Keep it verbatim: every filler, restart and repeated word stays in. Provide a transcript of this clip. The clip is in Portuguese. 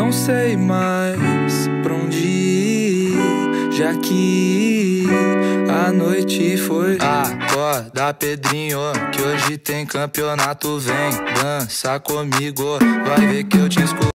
não sei mais pra onde ir, já que a noite foi. Acorda, Pedrinho, que hoje tem campeonato. Vem dançar comigo, vai ver que eu te escuto.